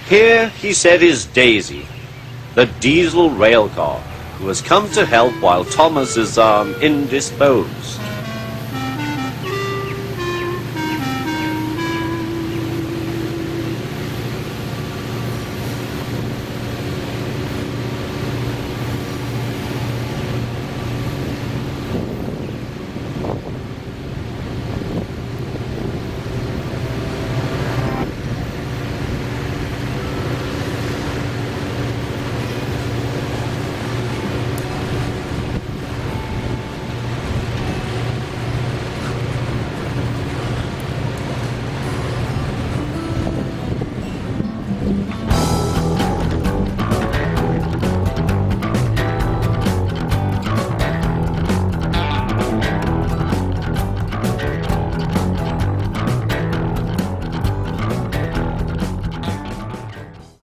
Here, he said, is Daisy, the diesel railcar, who has come to help while Thomas is, indisposed.